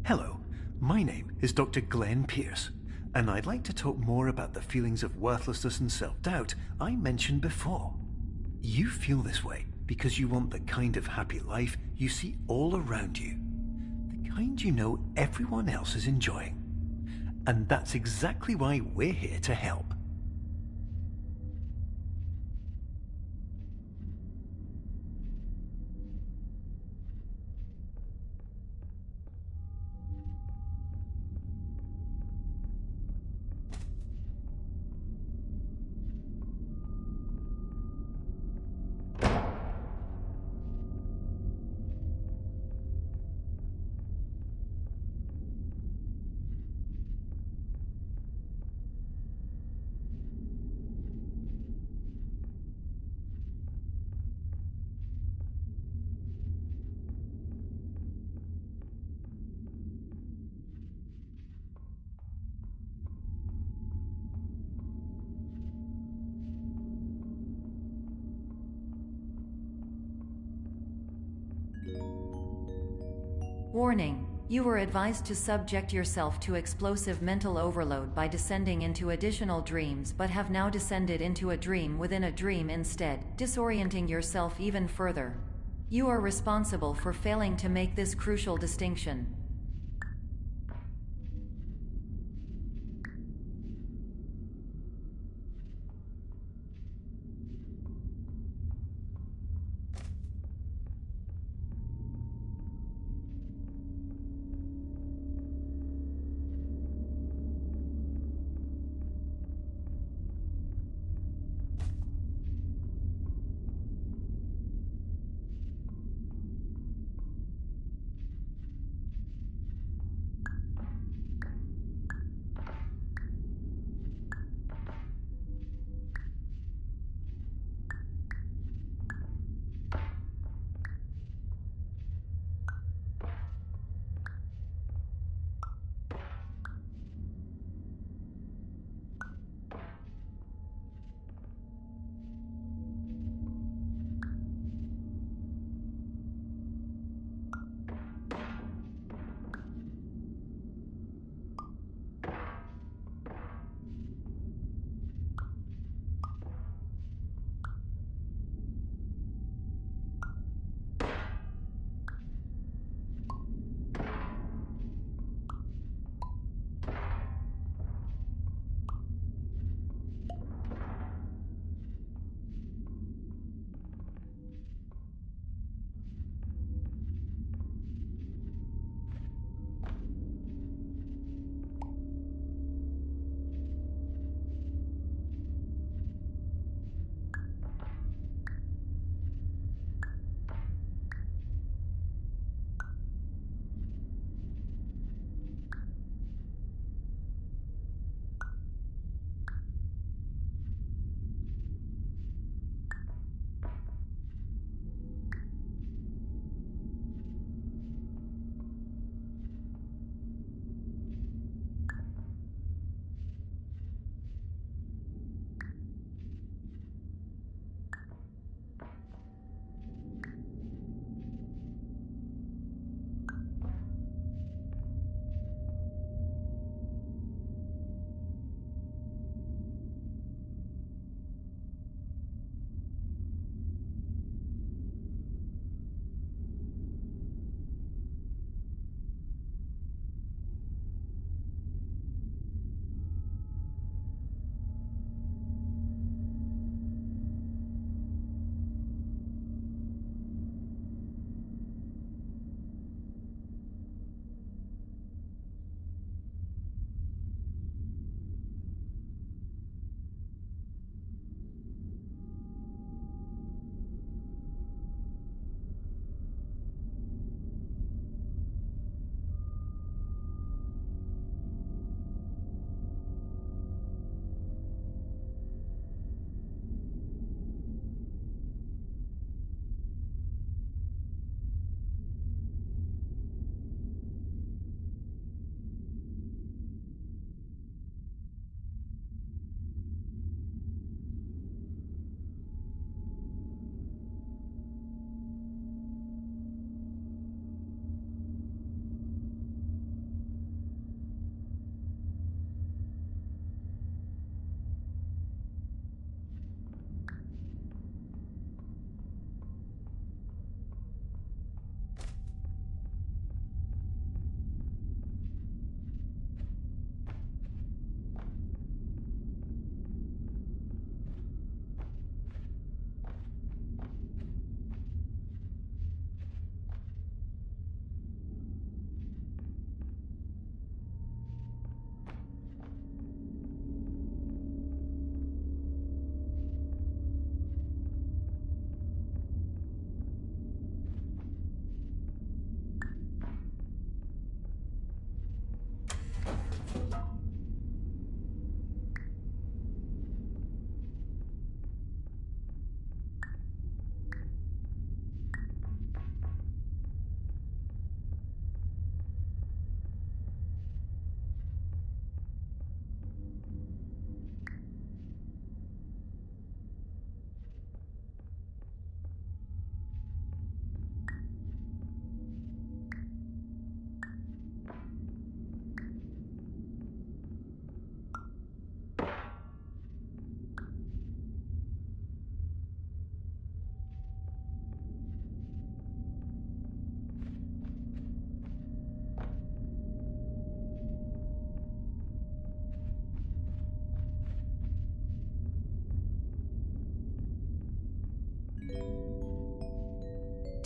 Hello, my name is Dr. Glenn Pierce, and I'd like to talk more about the feelings of worthlessness and self-doubt I mentioned before. You feel this way because you want the kind of happy life you see all around you, the kind you know everyone else is enjoying. And that's exactly why we're here to help. Warning. You were advised to subject yourself to explosive mental overload by descending into additional dreams, but have now descended into a dream within a dream instead, disorienting yourself even further. You are responsible for failing to make this crucial distinction.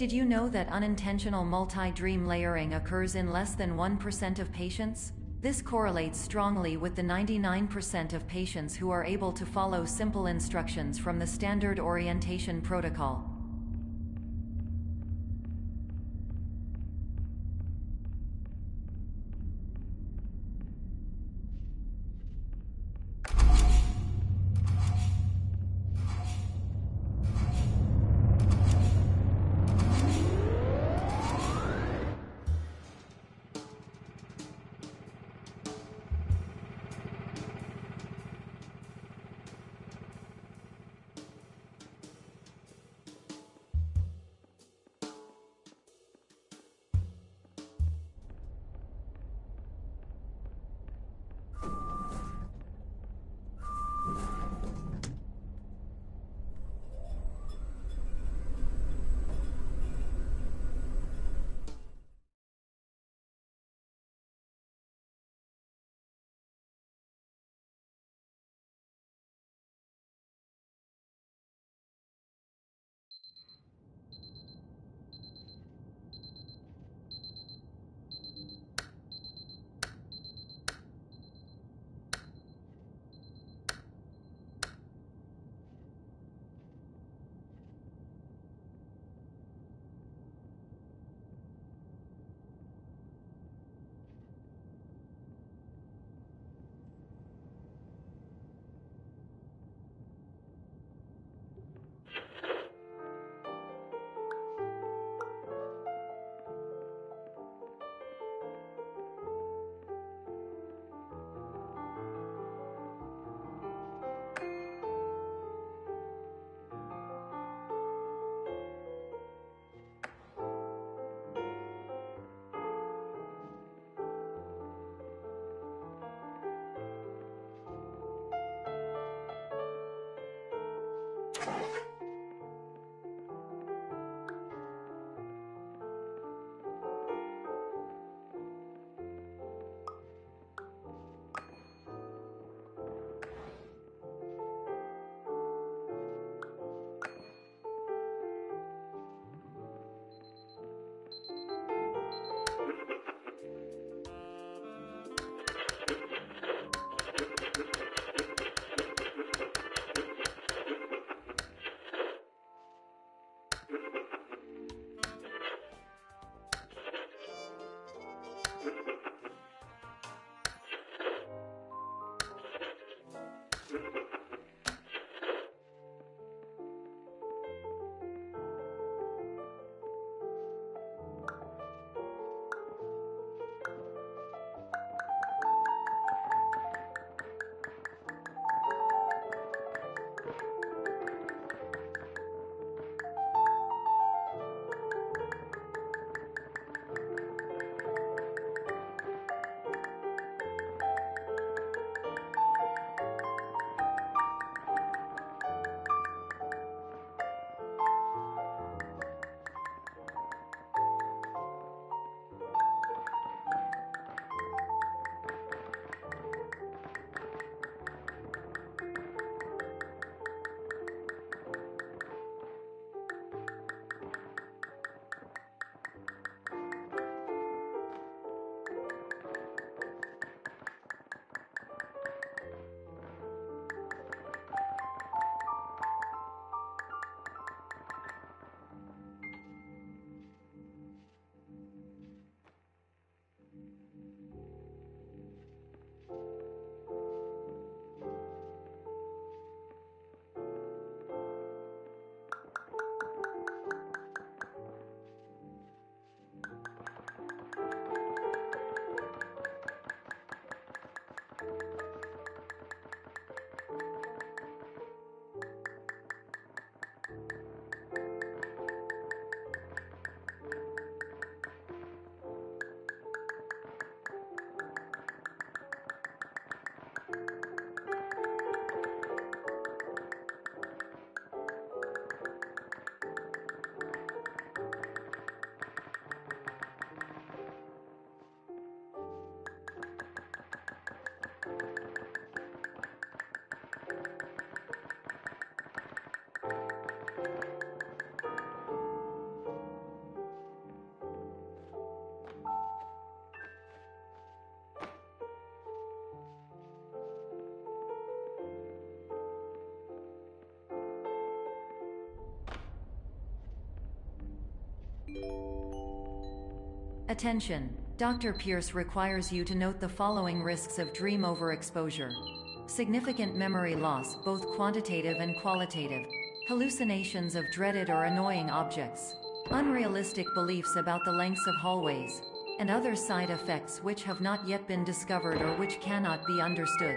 Did you know that unintentional multi-dream layering occurs in less than 1% of patients? This correlates strongly with the 99% of patients who are able to follow simple instructions from the standard orientation protocol. Attention! Dr. Pierce requires you to note the following risks of dream overexposure. Significant memory loss, both quantitative and qualitative. Hallucinations of dreaded or annoying objects. Unrealistic beliefs about the lengths of hallways. And other side effects which have not yet been discovered or which cannot be understood.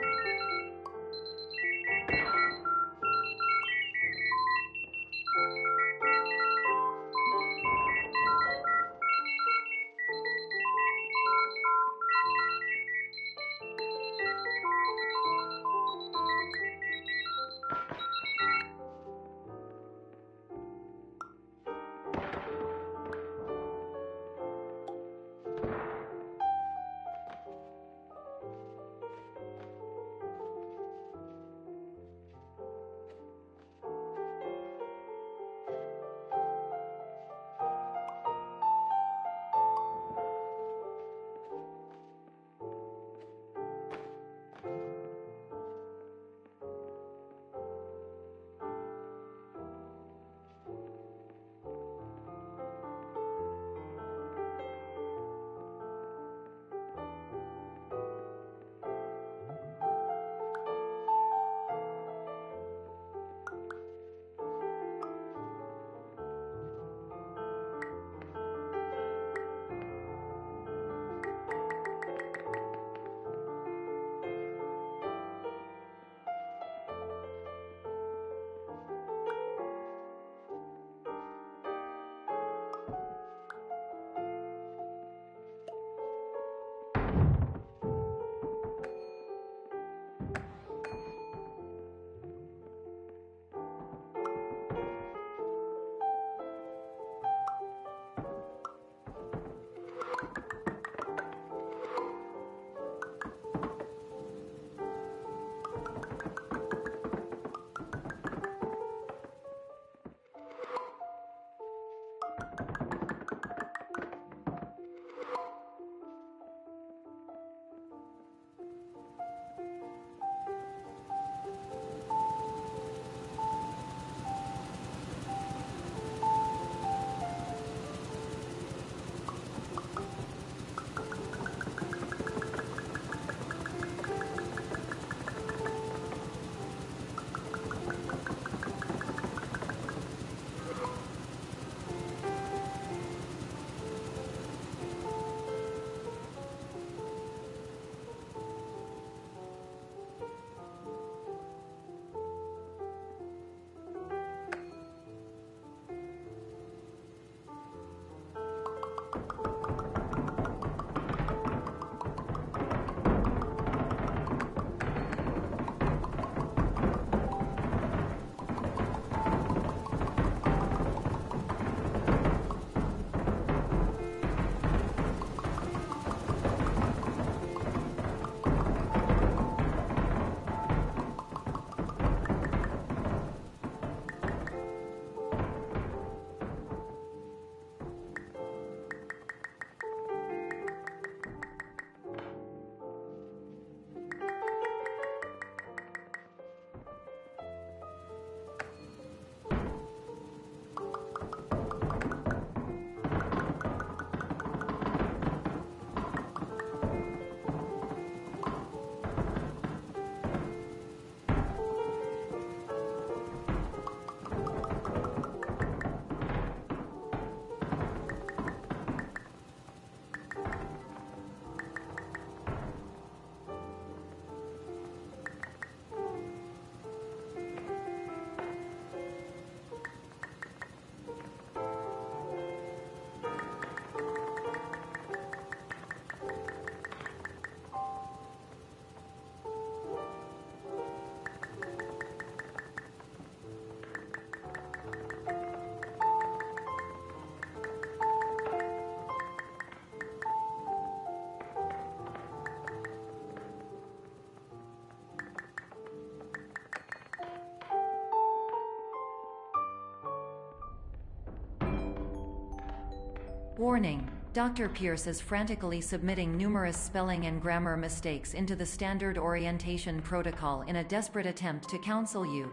Warning: Dr. Pierce is frantically submitting numerous spelling and grammar mistakes into the standard orientation protocol in a desperate attempt to counsel you.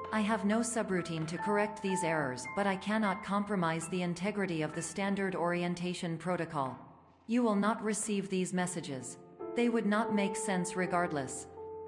I have no subroutine to correct these errors, but I cannot compromise the integrity of the standard orientation protocol. You will not receive these messages. They would not make sense regardless.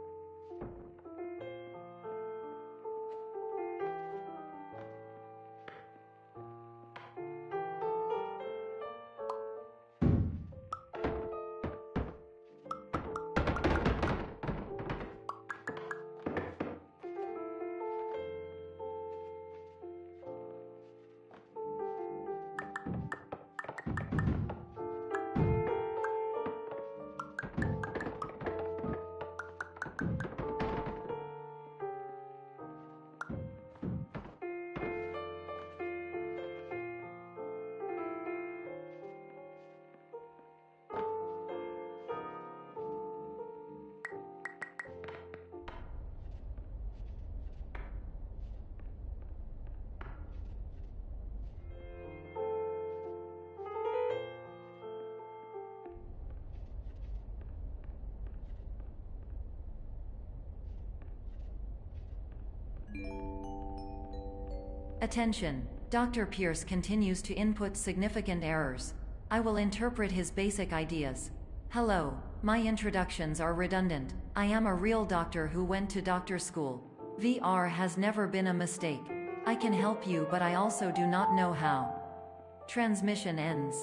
Attention! Dr. Pierce continues to input significant errors. I will interpret his basic ideas. Hello, my introductions are redundant. I am a real doctor who went to doctor school. VR has never been a mistake. I can help you, but I also do not know how. Transmission ends.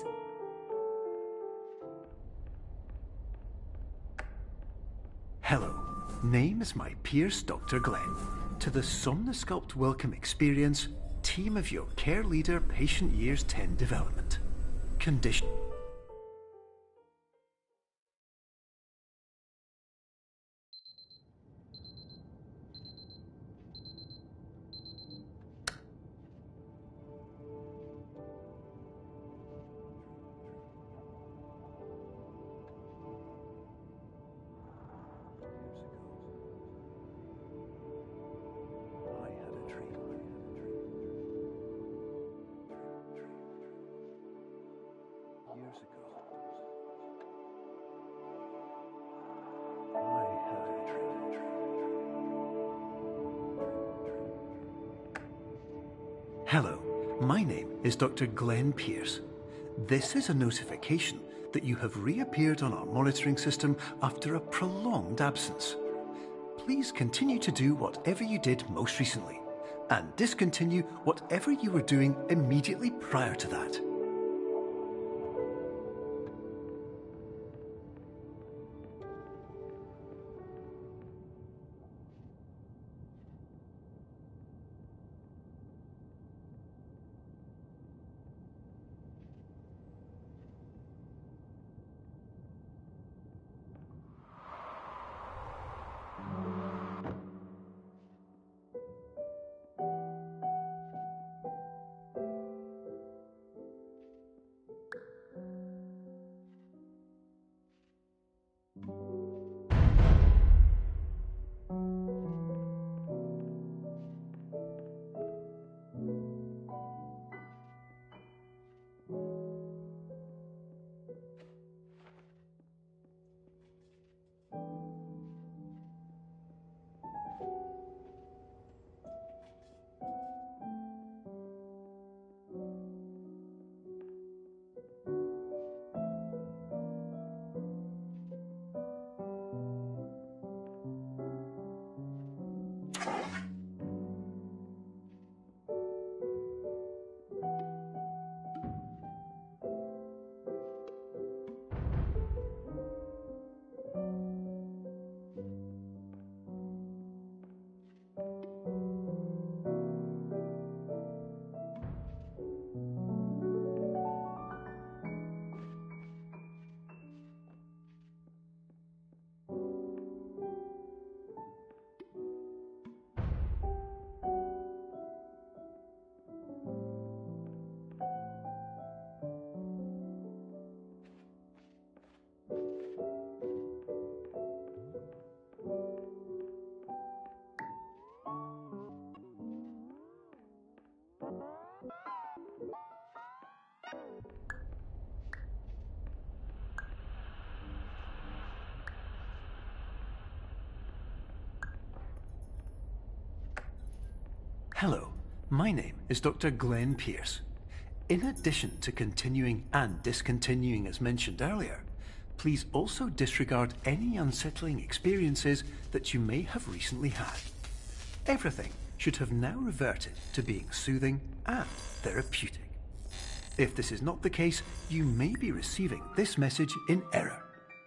Hello, name is my Pierce Dr. Glenn. To the Somnosculpt Welcome Experience, team of your care leader, patient years 10 development. Condition. Hello, my name is Dr. Glenn Pierce. This is a notification that you have reappeared on our monitoring system after a prolonged absence. Please continue to do whatever you did most recently, and discontinue whatever you were doing immediately prior to that. Hello, my name is Dr. Glenn Pierce. In addition to continuing and discontinuing as mentioned earlier, please also disregard any unsettling experiences that you may have recently had. Everything should have now reverted to being soothing and therapeutic. If this is not the case, you may be receiving this message in error.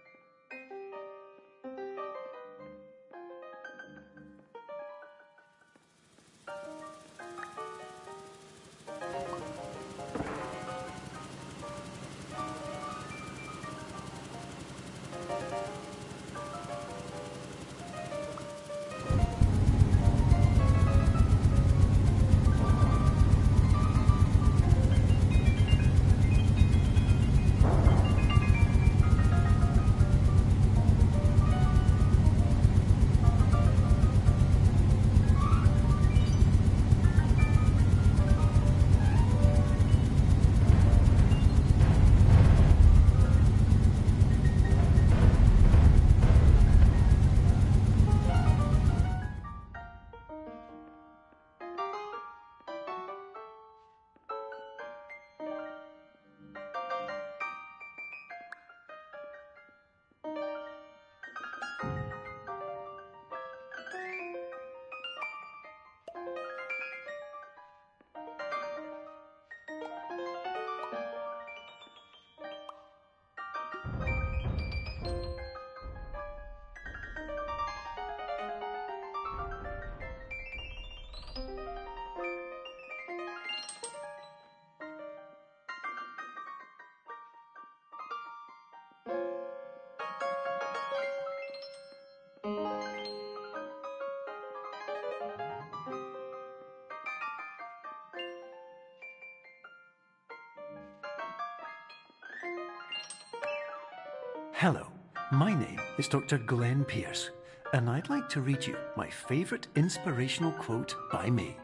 Hello, my name is Dr. Glenn Pierce, and I'd like to read you my favorite inspirational quote by me.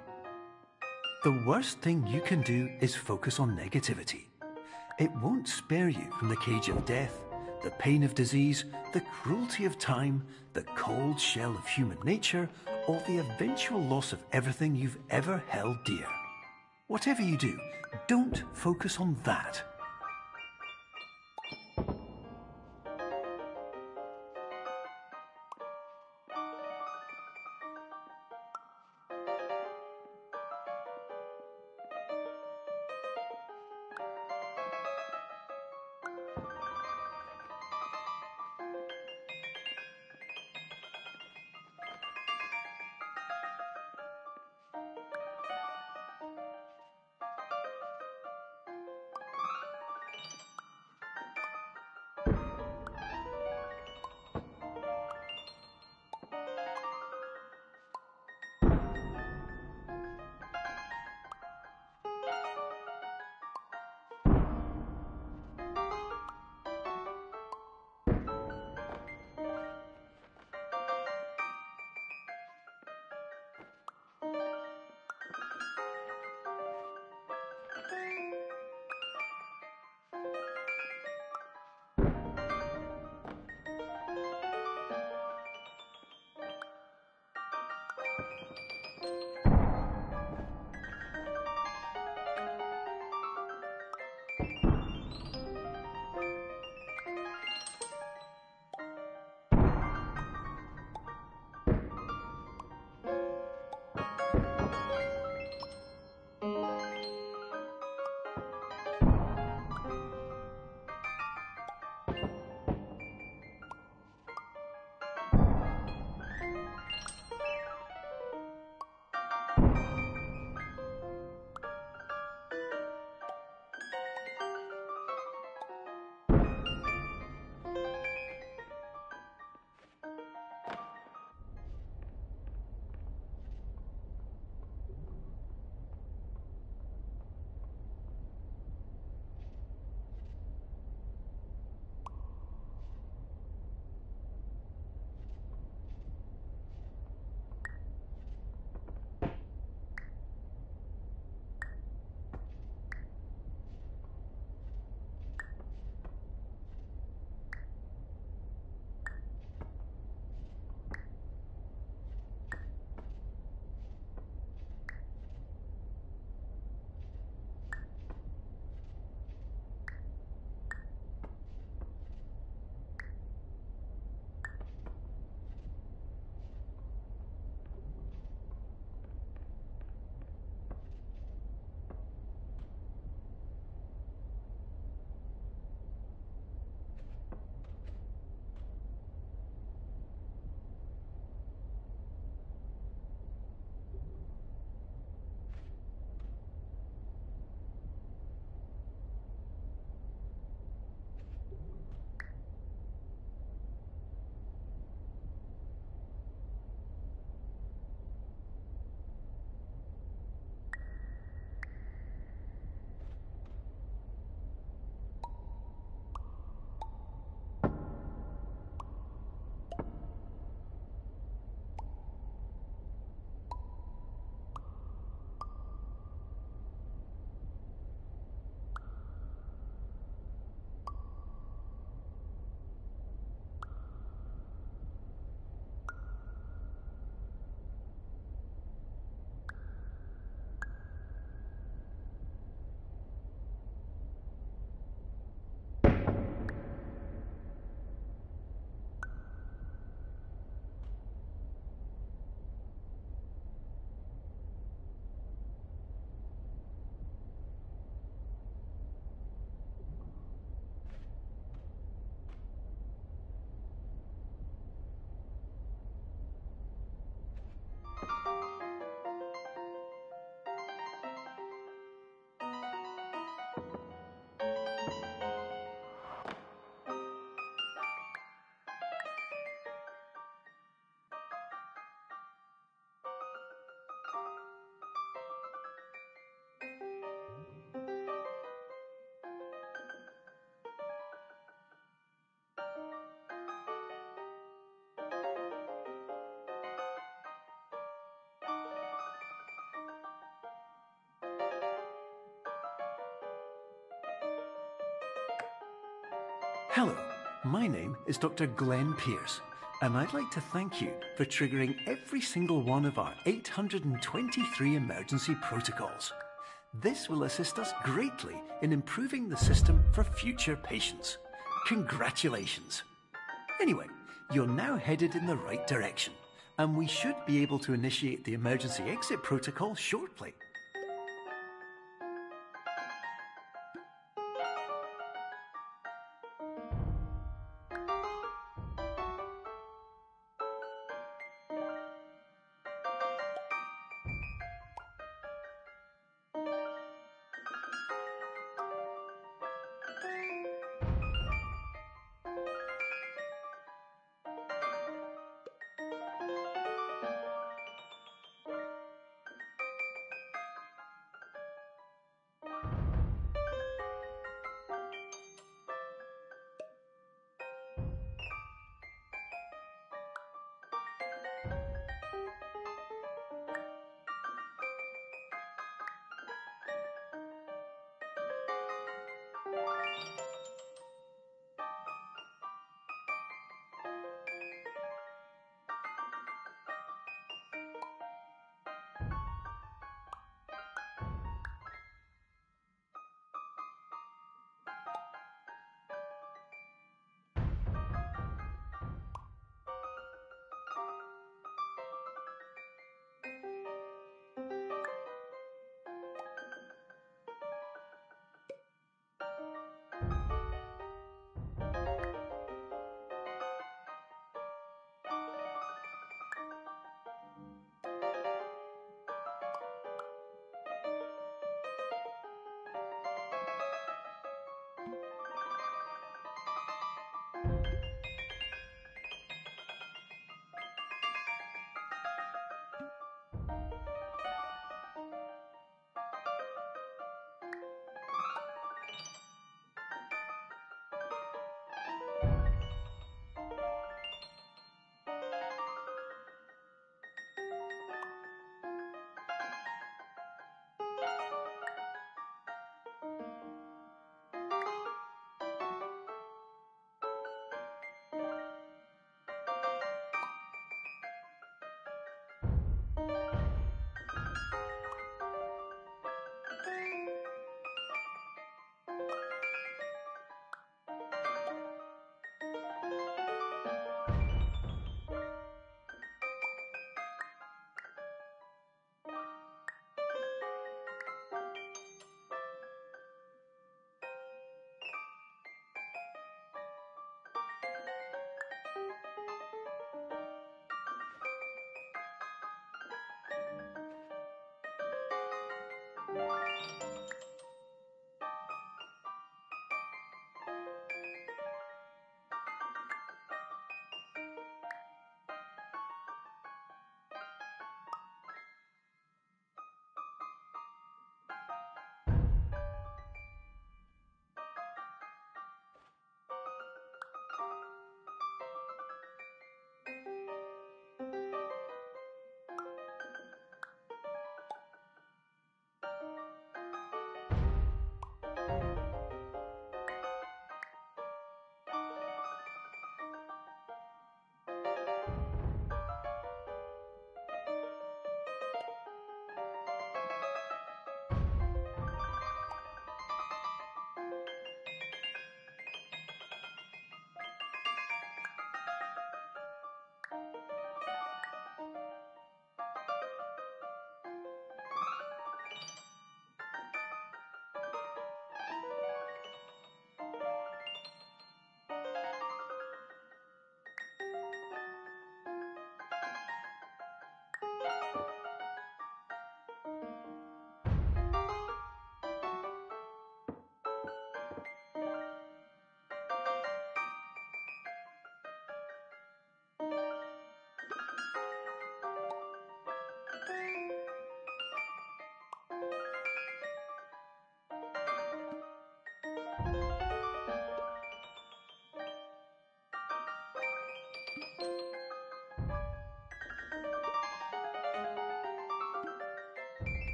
The worst thing you can do is focus on negativity. It won't spare you from the cage of death, the pain of disease, the cruelty of time, the cold shell of human nature, or the eventual loss of everything you've ever held dear. Whatever you do, don't focus on that. Hello, my name is Dr. Glenn Pierce, and I'd like to thank you for triggering every single one of our 823 emergency protocols. This will assist us greatly in improving the system for future patients. Congratulations. Anyway, you're now headed in the right direction, and we should be able to initiate the emergency exit protocol shortly.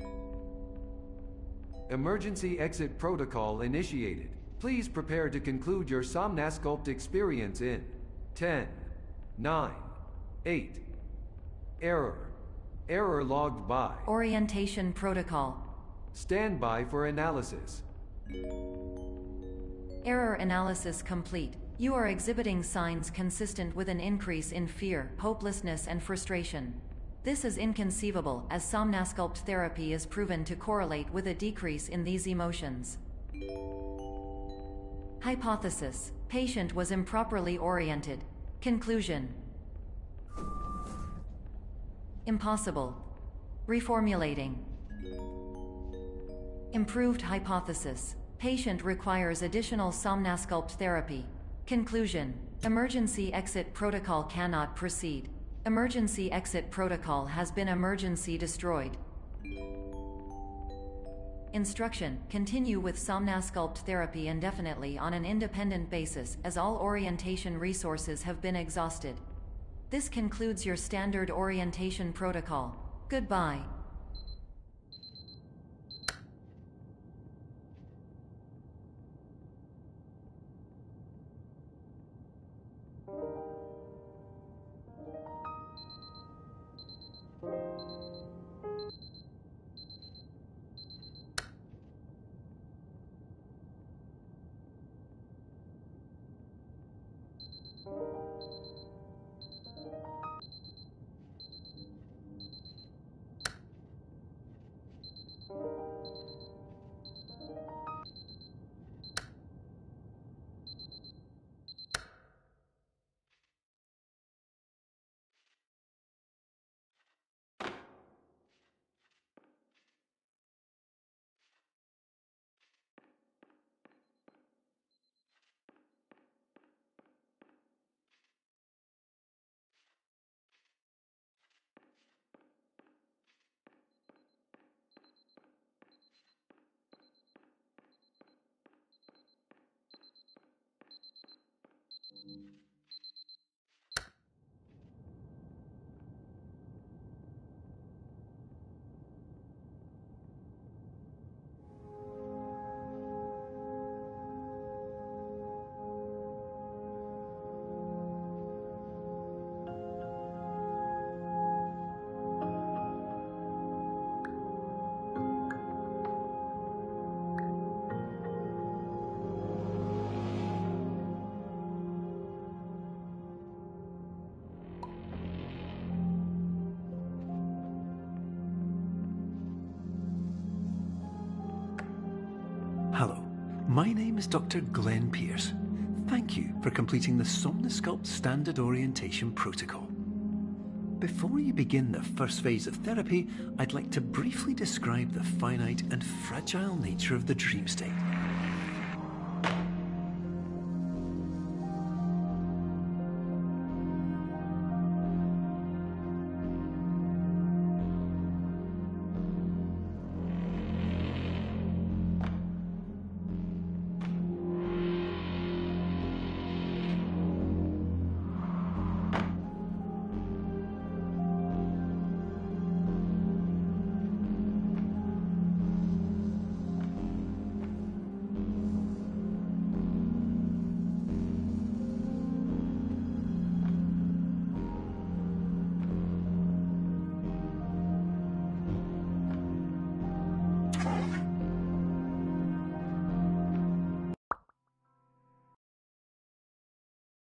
Emergency exit protocol initiated. Please prepare to conclude your Somnasculpt experience in 10, 9, 8. Error. Error logged by. Orientation protocol. Stand by for analysis. Error analysis complete. You are exhibiting signs consistent with an increase in fear, hopelessness, and frustration. This is inconceivable, as Somnasculpt therapy is proven to correlate with a decrease in these emotions. Hypothesis: patient was improperly oriented. Conclusion: impossible. Reformulating. Improved hypothesis: patient requires additional Somnasculpt therapy. Conclusion: emergency exit protocol cannot proceed. Emergency exit protocol has been emergency destroyed. Instruction: continue with Somnasculpt therapy indefinitely on an independent basis, as all orientation resources have been exhausted. This concludes your standard orientation protocol. Goodbye. Hello, my name is Dr. Glenn Pierce. Thank you for completing the Somnasculpt Standard Orientation Protocol. Before you begin the first phase of therapy, I'd like to briefly describe the finite and fragile nature of the dream state.